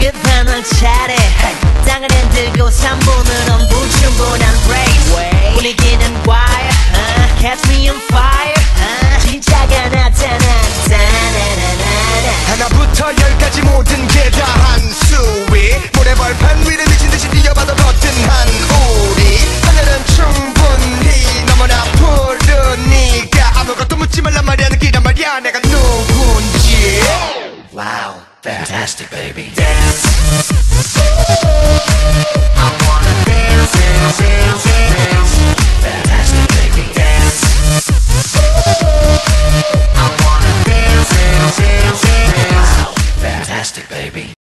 급한 널 차례 땅을 흔들고 3분은 엄부 충분한 break